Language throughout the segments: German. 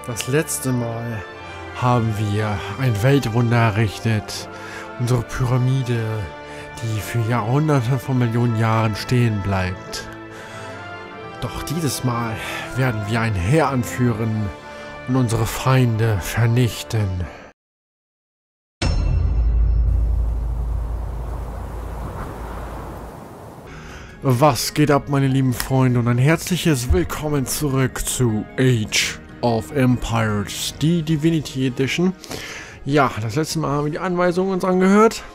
Das letzte Mal haben wir ein Weltwunder errichtet. Unsere Pyramide, die für Jahrhunderte von Millionen Jahren stehen bleibt. Doch dieses Mal werden wir ein Heer anführen und unsere Feinde vernichten. Was geht ab, meine lieben Freunde, und ein herzliches Willkommen zurück zu Age of Empires, die Divinity Edition. Ja, das letzte Mal haben wir die Anweisungen uns angehört.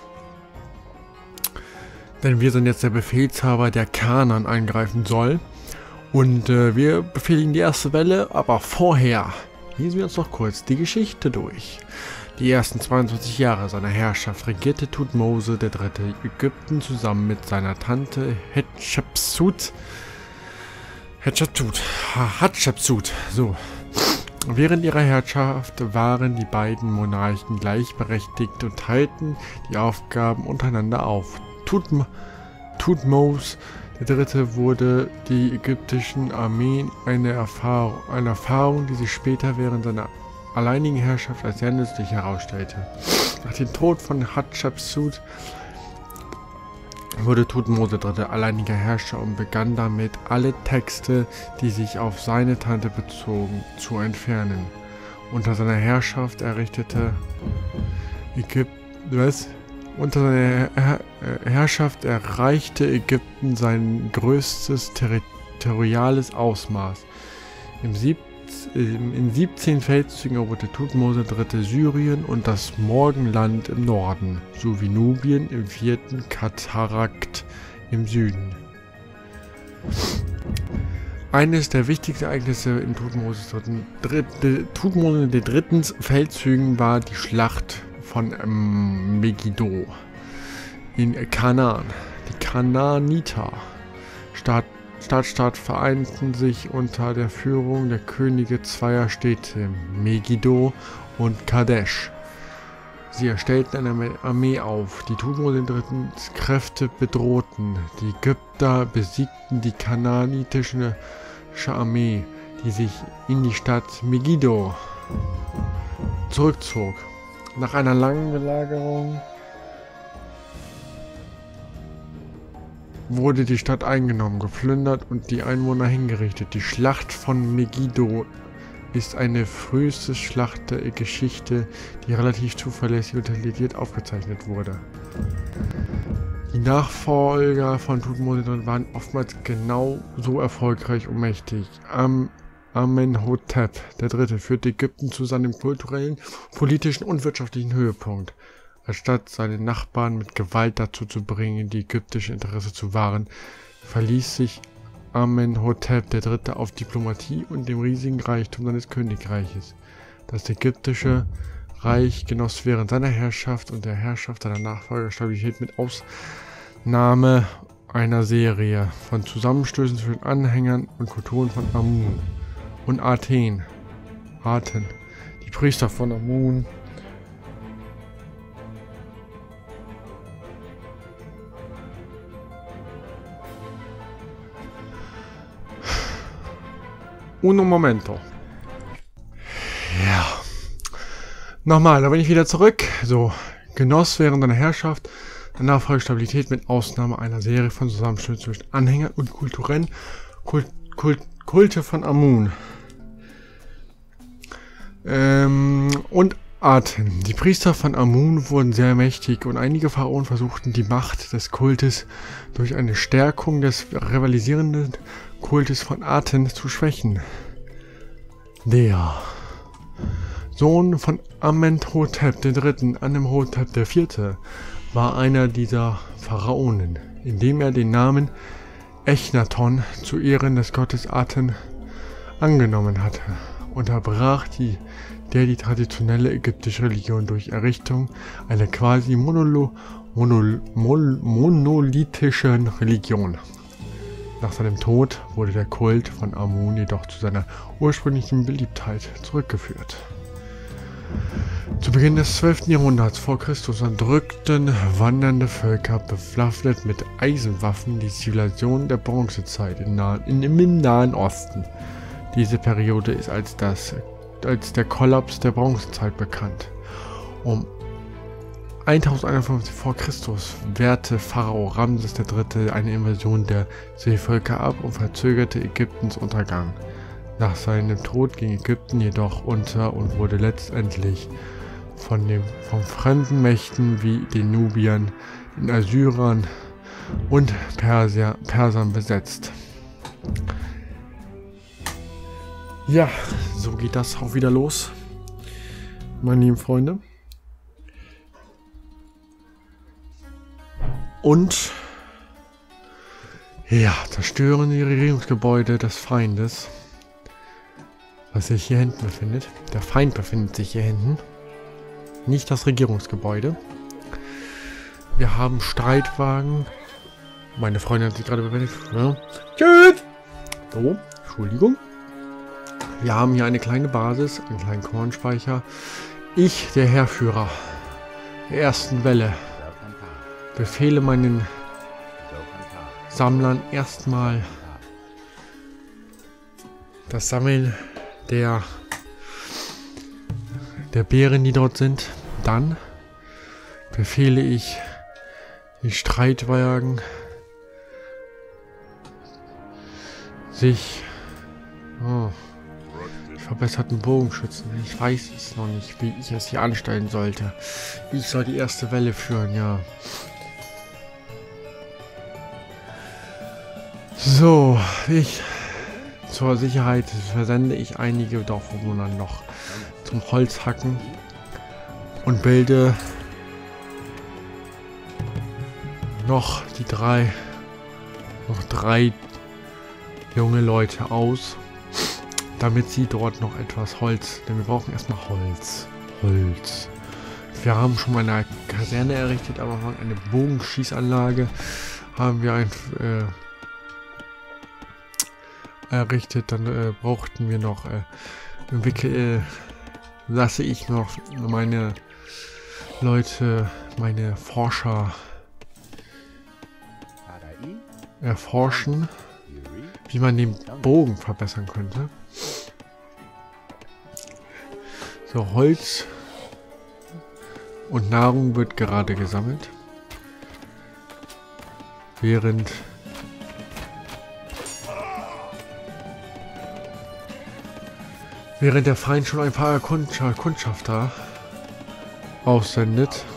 Denn wir sind jetzt der Befehlshaber, der Canaan angreifen soll. Und wir befehligen die erste Welle, aber vorher lesen wir uns noch kurz die Geschichte durch. Die ersten 22 Jahre seiner Herrschaft regierte Thutmose III. Ägypten zusammen mit seiner Tante Hatschepsut. So. Während ihrer Herrschaft waren die beiden Monarchen gleichberechtigt und teilten die Aufgaben untereinander auf. Thutmose III. Wurde die ägyptischen Armeen eine Erfahrung, die sich später während seiner alleinigen Herrschaft als sehr nützlich herausstellte. Nach dem Tod von Hatschepsut wurde Thutmose III. Alleiniger Herrscher und begann damit, alle Texte, die sich auf seine Tante bezogen, zu entfernen. Unter seiner Herrschaft erreichte Ägypten sein größtes territoriales Ausmaß. In 17 Feldzügen eroberte Thutmose III. Syrien und das Morgenland im Norden, sowie Nubien im 4. Katarakt im Süden. Eines der wichtigsten Ereignisse in Thutmose III. Feldzügen war die Schlacht von Megiddo in Kanaan. Die Kanaaniter Stadt vereinten sich unter der Führung der Könige zweier Städte, Megiddo und Kadesh. Sie erstellten eine Armee auf, die Thutmose III. Kräfte bedrohten. Die Ägypter besiegten die kanaanitische Armee, die sich in die Stadt Megiddo zurückzog. Nach einer langen Belagerung wurde die Stadt eingenommen, geplündert und die Einwohner hingerichtet. Die Schlacht von Megiddo ist eine früheste Schlacht der Geschichte, die relativ zuverlässig und detailliert aufgezeichnet wurde. Die Nachfolger von Thutmose III. Waren oftmals genau so erfolgreich und mächtig. Amenhotep III. Führte Ägypten zu seinem kulturellen, politischen und wirtschaftlichen Höhepunkt. Anstatt seine Nachbarn mit Gewalt dazu zu bringen, die ägyptische Interesse zu wahren, verließ sich Amenhotep III. Auf Diplomatie und dem riesigen Reichtum seines Königreiches. Das ägyptische Reich genoss während seiner Herrschaft und der Herrschaft seiner Nachfolger Stabilität mit Ausnahme einer Serie von Zusammenstößen zwischen Anhängern und Kulturen von Amun und Aten. Die Priester von Amun Uno momento. Ja. Nochmal, da bin ich wieder zurück. So, genoss während seiner Herrschaft der Nachfolge Stabilität mit Ausnahme einer Serie von Zusammenstößen zwischen Anhängern und kulturellen Kulte von Amun. Und Aten. Die Priester von Amun wurden sehr mächtig und einige Pharaonen versuchten die Macht des Kultes durch eine Stärkung des rivalisierenden Kultes von Aten zu schwächen. Der Sohn von Amenhotep III., Amenhotep IV., war einer dieser Pharaonen, indem er den Namen Echnaton zu Ehren des Gottes Aten angenommen hatte. Unterbrach die traditionelle ägyptische Religion durch Errichtung einer quasi monolithischen Religion. Nach seinem Tod wurde der Kult von Amun jedoch zu seiner ursprünglichen Beliebtheit zurückgeführt. Zu Beginn des 12. Jahrhunderts vor Christus unterdrückten wandernde Völker bewaffnet mit Eisenwaffen die Zivilisation der Bronzezeit im Nahen Osten. Diese Periode ist als das als der Kollaps der Bronzezeit bekannt. Um 1051 vor Christus wehrte Pharao Ramses III. Eine Invasion der Seevölker ab und verzögerte Ägyptens Untergang. Nach seinem Tod ging Ägypten jedoch unter und wurde letztendlich von fremden Mächten wie den Nubiern, den Assyrern und Persern besetzt. Ja, so geht das auch wieder los, meine lieben Freunde. Und ja, zerstören die Regierungsgebäude des Feindes, was sich hier hinten befindet. Der Feind befindet sich hier hinten, nicht das Regierungsgebäude. Wir haben Streitwagen. Meine Freundin hat sich gerade bewendet. Ja. Tschüss! So, Entschuldigung. Wir haben hier eine kleine Basis, einen kleinen Kornspeicher. Ich, der Heerführer der ersten Welle, befehle meinen Sammlern erstmal das Sammeln der Beeren, die dort sind. Dann befehle ich die Streitwagen, sich verbesserten Bogenschützen. Ich weiß es noch nicht, wie ich es hier anstellen sollte. Ich soll die erste Welle führen, ja. So, zur Sicherheit versende ich einige Dorfbewohner noch zum Holzhacken und bilde noch drei junge Leute aus, damit sie dort noch etwas Holz, denn wir brauchen erstmal Holz. Wir haben schon mal eine Kaserne errichtet, aber eine Bogenschießanlage haben wir errichtet. Dann brauchten wir noch lasse ich noch meine Leute, meine Forscher erforschen, wie man den Bogen verbessern könnte. So, Holz und Nahrung wird gerade gesammelt, während der Feind schon ein paar Kundschafter aussendet.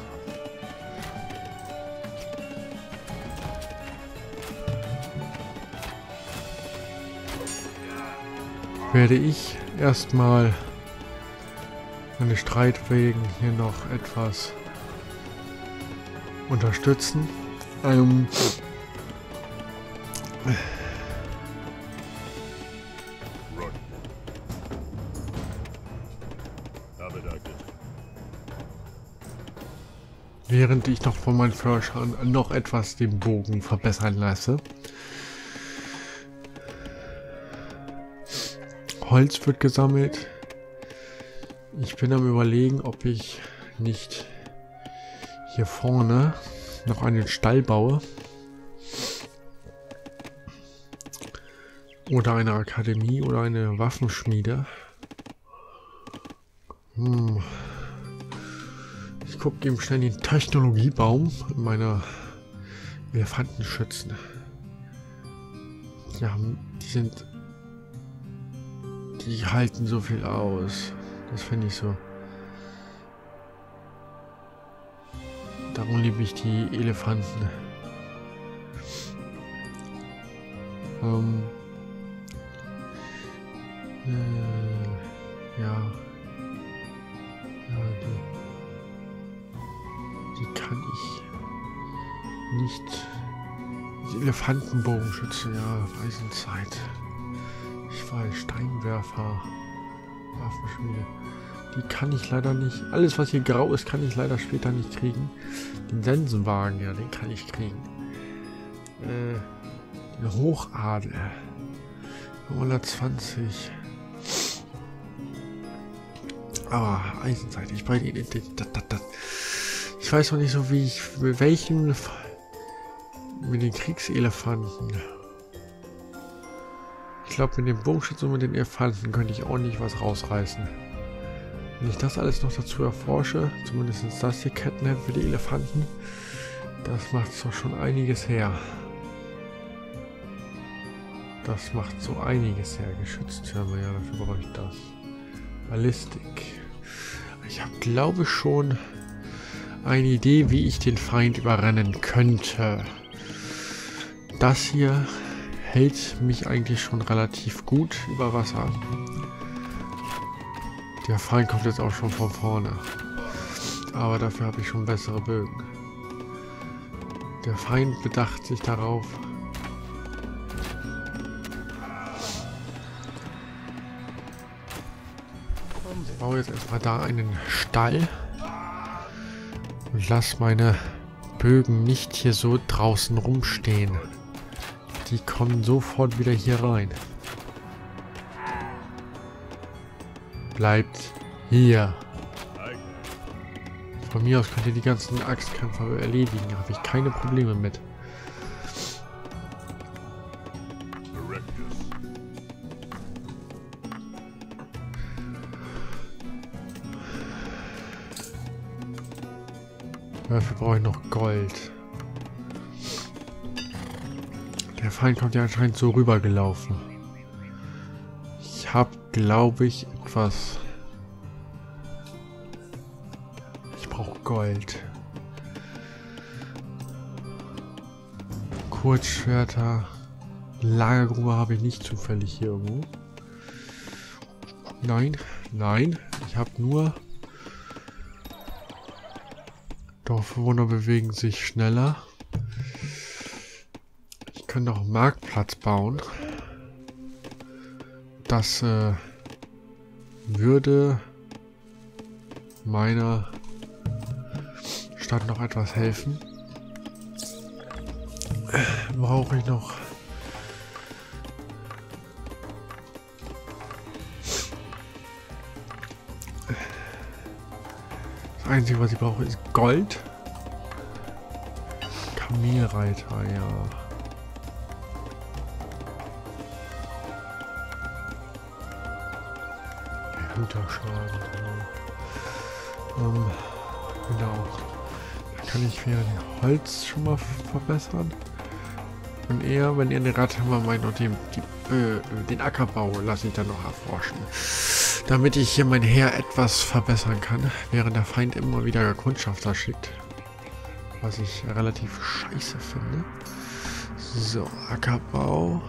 Werde ich erstmal meine Streitwagen hier noch etwas unterstützen. Während ich noch von meinen Forschern noch etwas den Bogen verbessern lasse. Holz wird gesammelt. Ich bin am Überlegen, ob ich nicht hier vorne noch einen Stall baue. Oder eine Akademie oder eine Waffenschmiede. Ich gucke eben schnell den Technologiebaum in meiner Elefantenschützen. Die halten so viel aus. Das finde ich so. Darum liebe ich die Elefanten. Die kann ich nicht. Die Elefantenbogenschütze, ja, Eisenzeit. Ich weiß, Steinwerfer, Waffenschmiede. Die kann ich leider nicht. Alles, was hier grau ist, kann ich leider später nicht kriegen. Den Sensenwagen, ja, den kann ich kriegen. Den Hochadel. 120. Aber Eisenzeit, ich weiß nicht. Ich weiß noch nicht so, wie ich. Mit welchen. Mit den Kriegselefanten. Ich glaube, mit dem Bogenschützen und mit den Elefanten könnte ich auch nicht was rausreißen. Wenn ich das alles noch dazu erforsche, zumindest das hier Catnap für die Elefanten, das macht doch schon einiges her. Das macht so einiges her. Geschütztürme, ja, dafür brauche ich das. Ballistik. Ich habe, glaube ich, schon eine Idee, wie ich den Feind überrennen könnte. Das hier hält mich eigentlich schon relativ gut über Wasser. Der Feind kommt jetzt auch schon von vorne. Aber dafür habe ich schon bessere Bögen. Der Feind bedacht sich darauf. Ich baue jetzt erstmal da einen Stall. Und lasse meine Bögen nicht hier so draußen rumstehen. Die kommen sofort wieder hier rein. Bleibt hier. Von mir aus könnt ihr die ganzen Axtkämpfer erledigen. Da habe ich keine Probleme mit. Dafür brauche ich noch Gold. Der Feind kommt ja anscheinend so rübergelaufen. Ich habe, glaube ich, etwas... Ich brauche Gold. Kurzschwerter. Lagergrube habe ich nicht zufällig hier irgendwo. Nein, nein. Ich habe nur... Dorfbewohner bewegen sich schneller. Ich könnte auch einen Marktplatz bauen. Das würde meiner Stadt noch etwas helfen. Brauche ich noch das Einzige, was ich brauche, ist Gold. Kamelreiter, ja. Erhöhter Schaden. Genau. Da kann ich wieder den Holz schon mal verbessern. Und eher, wenn ihr eine Radhammer meint und den Ackerbau lasse ich dann noch erforschen. Damit ich hier mein Heer etwas verbessern kann, während der Feind immer wieder Kundschafter schickt. Was ich relativ scheiße finde. So, Ackerbau.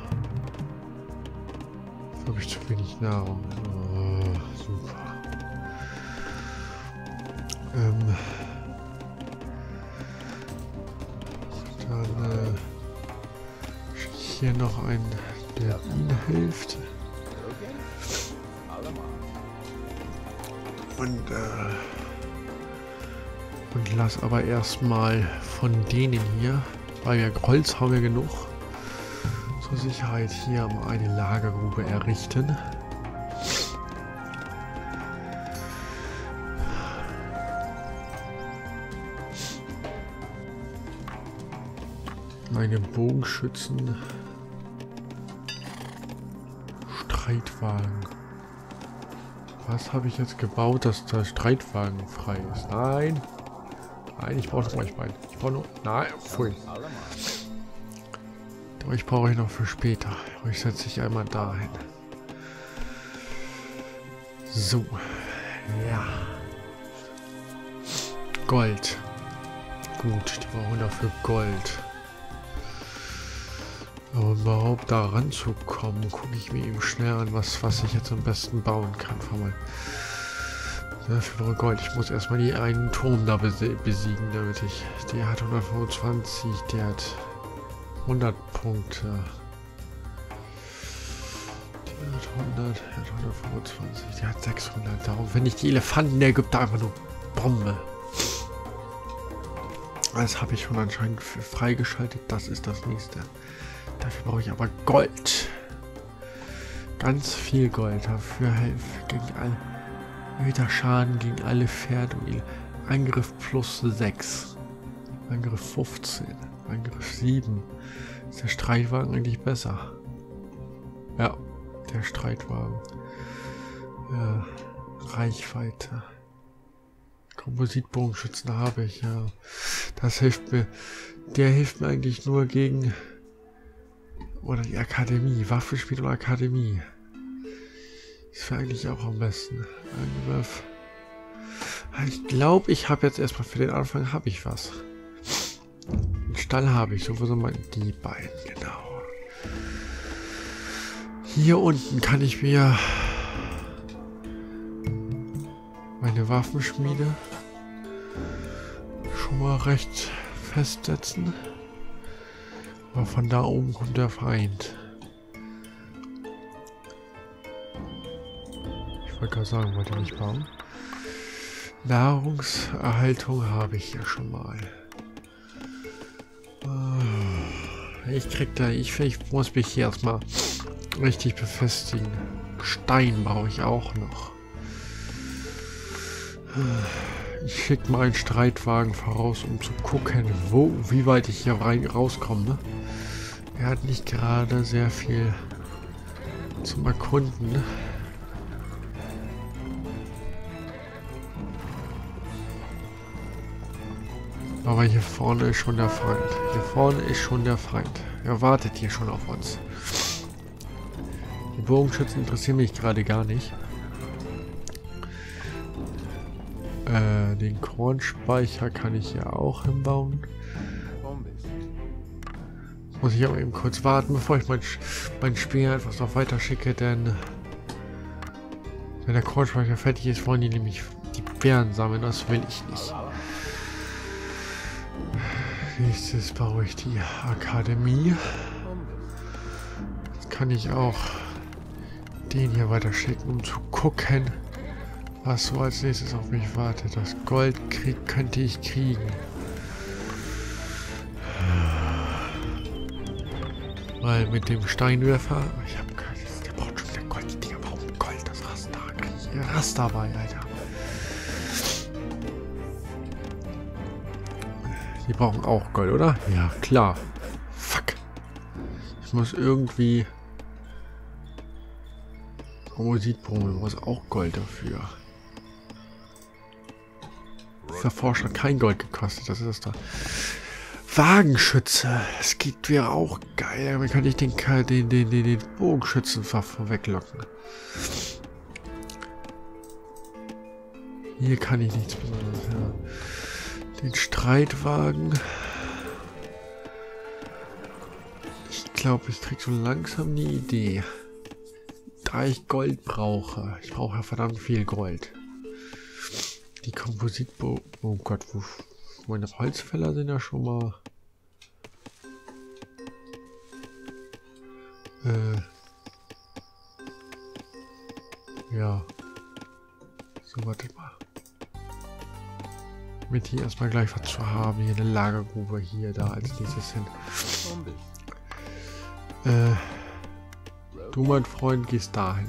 Jetzt habe ich zu wenig Nahrung. Oh, super. Dann schicke ich hier noch einen, der ihnen hilft. Und lass aber erstmal von denen hier, weil wir Holz haben wir genug, zur Sicherheit hier mal eine Lagergrube errichten. Meine Bogenschützen, Streitwagen. Was habe ich jetzt gebaut, dass der Streitwagen frei ist? Nein. Nein, ich brauche das Räuchbein. Ich brauche nur... Nein, pfui. Euch brauche ich noch für später. Euch setze ich einmal dahin. So. Ja. Gold. Gut, die brauchen dafür Gold. Aber um überhaupt da ranzukommen, gucke ich mir eben schnell an, was ich jetzt am besten bauen kann. Dafür brauche ich Gold. Ich muss erstmal die einen Turm da besiegen, damit ich... Der hat 125, der hat 100 Punkte. Der hat 100, der hat 125, der hat 600. Darum finde ich die Elefanten der Ägypter einfach nur Bombe. Das habe ich schon anscheinend freigeschaltet. Das ist das nächste. Dafür brauche ich aber Gold. Ganz viel Gold. Dafür helfe gegen alle. Erhöhter Schaden gegen alle Pferde. Angriff plus 6. Angriff 15. Angriff 7. Ist der Streitwagen eigentlich besser? Ja, der Streitwagen. Reichweite. Kompositbogenschützen habe ich, ja. Das hilft mir. Der hilft mir eigentlich nur gegen... Oder die Akademie. Waffenspiel oder Akademie. Das wäre eigentlich auch am besten. Angriff. Ich glaube, ich habe jetzt erstmal für den Anfang habe ich was. Den Stall habe ich. So, wo sind mal die beiden? Genau. Hier unten kann ich mir meine Waffenschmiede schon mal recht festsetzen. Aber von da oben kommt der Feind. Ich wollte gerade sagen, wollte ich nicht bauen. Nahrungserhaltung habe ich ja schon mal. Ich muss mich hier erstmal richtig befestigen. Stein brauche ich auch noch. Ich schicke mal einen Streitwagen voraus, um zu gucken, wie weit ich hier rauskomme. Ne? Er hat nicht gerade sehr viel zum Erkunden. Ne? Aber hier vorne ist schon der Feind. Hier vorne ist schon der Feind. Er wartet hier schon auf uns. Die Bogenschützen interessieren mich gerade gar nicht. Den Kornspeicher kann ich ja auch hinbauen. Muss ich aber eben kurz warten, bevor ich mein Spiel etwas noch weiter schicke, denn wenn der Kornspeicher fertig ist, wollen die nämlich die Beeren sammeln. Das will ich nicht. Nächstes baue ich die Akademie. Jetzt kann ich auch den hier weiter schicken, um zu gucken, was so als nächstes auf mich wartet. Das Gold könnte ich kriegen. Weil mit dem Steinwerfer... Ich habe keine... Der braucht schon wieder Gold. Die Dinger brauchen Gold. Das Rast dabei, Alter. Die brauchen auch Gold, oder? Ja, klar. Fuck. Ich muss irgendwie... Kompositbogen, muss auch Gold dafür. Der Forscher hat kein Gold gekostet, das ist das da. Wagenschütze, das wäre auch geil. Dann kann ich den Bogenschützen weglocken. Hier kann ich nichts Besonderes. Ja. Den Streitwagen. Ich glaube, ich krieg so langsam die Idee. Da ich Gold brauche. Ich brauche ja verdammt viel Gold. Die Kompositbogen. Oh Gott, wo meine Holzfäller sind ja schon mal. Ja. So, wartet mal. Mit hier erstmal gleich was zu haben. Hier eine Lagergrube, hier, da als nächstes hin. Du, mein Freund, gehst dahin.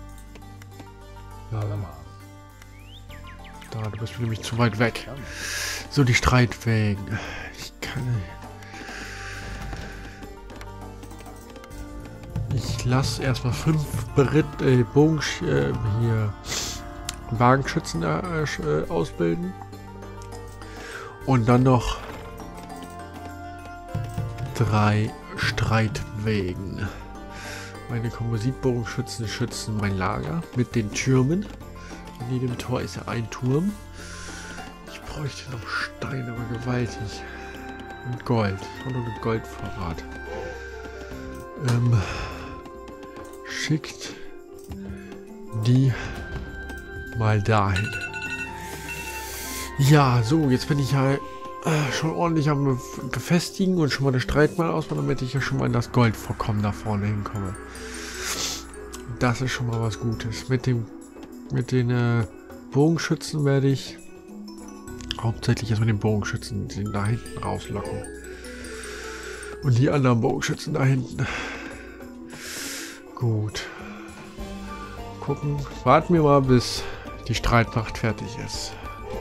Da, du bist nämlich zu weit weg. So, die Streitwägen. Ich lasse erstmal 5 Wagenschützen ausbilden. Und dann noch 3 Streitwägen. Meine Kompositbogenschützen schützen mein Lager mit den Türmen. In jedem Tor ist ja ein Turm. Ich bräuchte noch Stein, aber gewaltig. Und Gold. Ich habe noch einen Goldvorrat. Schickt die mal dahin. Ja, so, jetzt bin ich ja schon ordentlich am Befestigen und schon mal den Streit mal ausbauen, damit ich ja schon mal in das Goldvorkommen da vorne hinkomme. Das ist schon mal was Gutes. Mit den Bogenschützen werde ich hauptsächlich erst mit den Bogenschützen den da hinten rauslocken. Und die anderen Bogenschützen da hinten. Gut. Gucken. Warten wir mal, bis die Streitmacht fertig ist.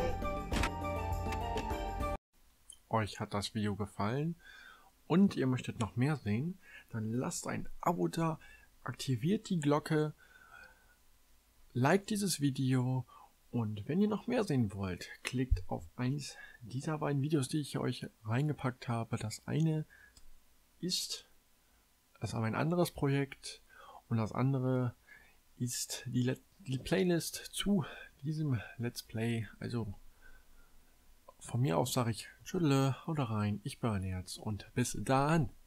Euch hat das Video gefallen und ihr möchtet noch mehr sehen, dann lasst ein Abo da, aktiviert die Glocke liked dieses Video und wenn ihr noch mehr sehen wollt, klickt auf eins dieser beiden Videos, die ich euch reingepackt habe. Das eine ist aber ein anderes Projekt und das andere ist die Playlist zu diesem Let's Play. Also von mir aus sage ich Tschüss, haut rein, ich bin Herz und bis dann.